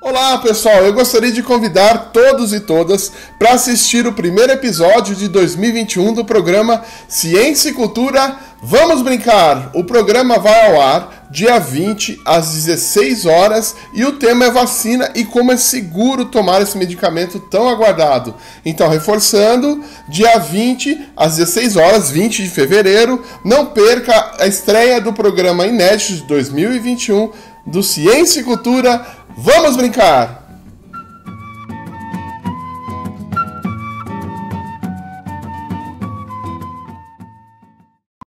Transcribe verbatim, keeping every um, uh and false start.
Olá pessoal, eu gostaria de convidar todos e todas para assistir o primeiro episódio de dois mil e vinte e um do programa Ciência e Cultura Vamos Brincar. O programa vai ao ar dia vinte às dezesseis horas e o tema é vacina e como é seguro tomar esse medicamento tão aguardado. Então, reforçando, dia vinte às dezesseis horas, vinte de fevereiro, não perca a estreia do programa inédito de dois mil e vinte e um do Ciência e Cultura Vamos Brincar!